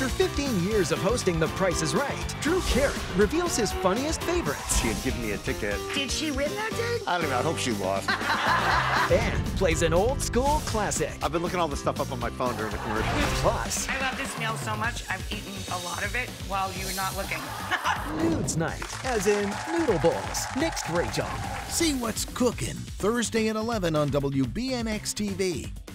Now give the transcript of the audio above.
After 15 years of hosting The Price is Right, Drew Carey reveals his funniest favorites. She had given me a ticket. Did she win that day? I don't know. I hope she lost. And plays an old school classic. I've been looking all this stuff up on my phone during the commercial. Plus, I love this meal so much, I've eaten a lot of it while you were not looking. Nudes Night, as in Noodle Bowls. Next, Rachel. See what's cooking Thursday at 11 on WBNX-TV.